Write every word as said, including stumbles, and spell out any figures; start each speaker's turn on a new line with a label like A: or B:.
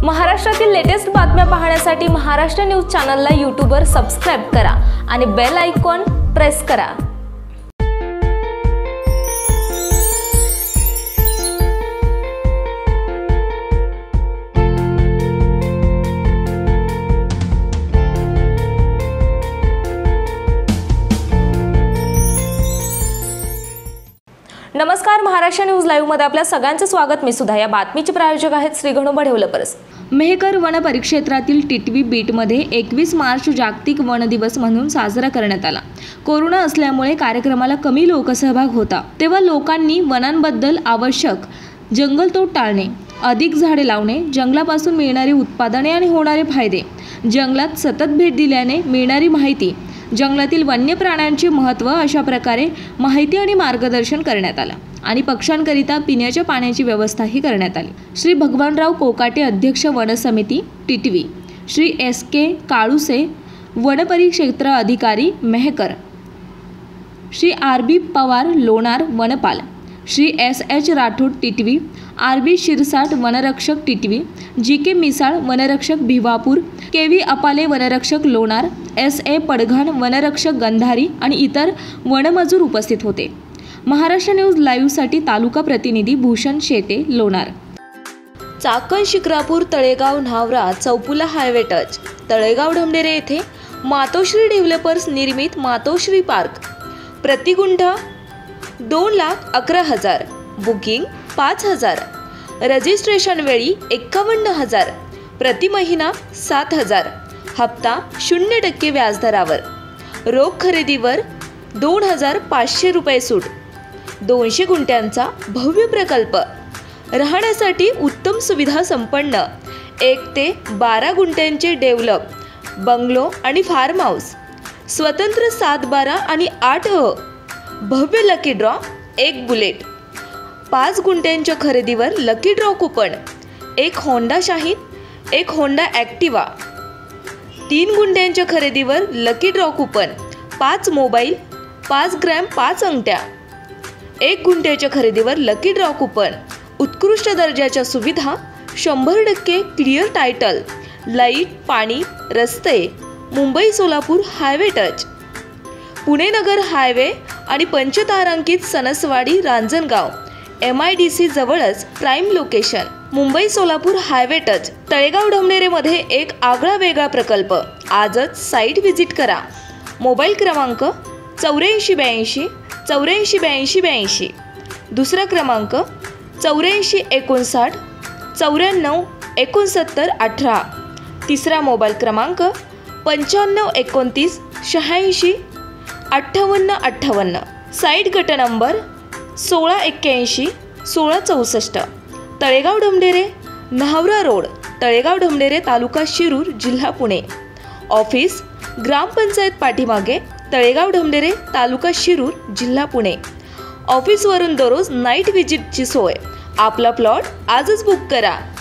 A: महाराष्ट्रातील लेटेस्ट बातम्या पाहण्यासाठी महाराष्ट्र न्यूज चॅनलला यूट्यूबवर सबस्क्राइब करा आणि बेल आयकॉन प्रेस करा। नमस्कार, महाराष्ट्र न्यूज लाईव्ह मध्ये आपल्या सगळ्यांचं स्वागत। मी सुधा। या बातमीचे प्रायोजक आहेत श्री गणोबा डेव्हलपर्स। मेहकर वन परिक्षेत्रातील टिटवी बीटमध्ये एकवीस मार्च जागतिक वन दिवस म्हणून साजरा करण्यात आला। कोरोना असल्यामुळे कार्यक्रमाला कमी लोकसहभाग होता, तेव्हा लोकांनी वनांबद्दल आवश्यक जंगलतोड टाळणे, अधिक झाडे लावणे, जंगलापासून मिळणारी उत्पादने आणि होणारे फायदे, जंगलात सतत भेट दिल्याने मिळणारी माहिती, जंगलातील वन्य प्राण्यांचे महत्त्व अशा प्रकारे माहिती आणि मार्गदर्शन करण्यात आलं आणि पक्ष्यांकरिता पिण्याच्या पाण्याची व्यवस्थाही करण्यात आली। श्री भगवानराव कोकाटे, अध्यक्ष वन समिती टिटवी, श्री एस के काळुसे, वन परिक्षेत्र अधिकारी मेहकर, श्री आर बी पवार, लोणार वनपाल, Shri S H Rathod Titvi, R B Shirsat, वनरक्षक टिटवी, जी के मिसाळ, वनरक्षक भिवापूर, के व्ही अपाले, वनरक्षक लोणार, एस ए पडघाण, वनरक्षक गंधारी आणि इतर वनमजूर उपस्थित होते। महाराष्ट्र न्यूज लाईव्हसाठी तालुका प्रतिनिधी भूषण शेते, लोणार। चाकण, शिक्रापूर, तळेगाव, न्हावरा, चौपुला हायवे टच, तळेगाव ढमढेरे येथे मातोश्री डेव्हलपर्स निर्मित मातोश्री पार्क, प्रतिगुंठा दोन लाख अकरा हजार, बुकिंग पाच हजार, रजिस्ट्रेशन वेळी एक्कावन्न हजार, प्रति महिना सात हजार, हप्ता शून्य टक्के व्याजदरावर, रोख खरेदीवर दोन हजार पाचशे रुपये सूट, दोनशे गुंठ्यांचा भव्य प्रकल्प, राहण्यासाठी उत्तम सुविधा संपन्न एक ते बारा गुंठ्यांचे डेव्हलप बंगलो आणि फार्म हाऊस, स्वतंत्र सात बारा आणि आठ अ, भव्य लकी ड्रॉ, एक बुलेट, पाच गुंठ्यांच्या खरेदीवर लकी ड्रॉ कुपन, एक होंडा शाहीन, एक होंडा ॲक्टिवा, तीन गुंठ्यांच्या खरेदीवर लकी ड्रॉ कुपन, पाच मोबाईल, पाच ग्रॅम पाच अंगठ्या, एक गुंठ्याच्या खरेदीवर लकी ड्रॉ कुपन, उत्कृष्ट दर्जाच्या सुविधा, शंभर टक्के क्लिअर टायटल, लाईट, पाणी, रस्ते, Mumbai Solapur highway touch, Pune Nagar highway आणि पंचतारांकित Sanaswadi Ranjangaon, M I D C जवळच prime location, Mumbai Solapur highway touch, Talegaon ढमढेरेमध्ये एक आगळा वेगळा प्रकल्प। आजच साईट व्हिजिट करा। मोबाईल क्रमांक चौऱ्याऐंशी ब्याऐंशी चौऱ्याऐंशी ब्याऐंशी ब्याऐंशी, दुसरा क्रमांक चौऱ्याऐंशी एकोणसाठ चौऱ्याण्णव एकोणसत्तर अठरा, तिसरा मोबाईल क्रमांक पंच्याण्णव एकोणतीस शहाऐंशी अठ्ठावन्न अठ्ठावन्न, साईट गट नंबर सोळा एक्क्याऐंशी सोळा चौसष्ट, तळेगाव ढमढेरे, न्हावरा रोड, तळेगाव ढमढेरे, तालुका शिरूर, जिल्हा पुणे। ऑफिस ग्रामपंचायत पाठीमागे, तळेगाव ढमढेरे, तालुका शिरूर, जिल्हा पुणे। ऑफिसवरून दररोज नाईट व्हिजिटची सोय। आपला प्लॉट आजच बुक करा।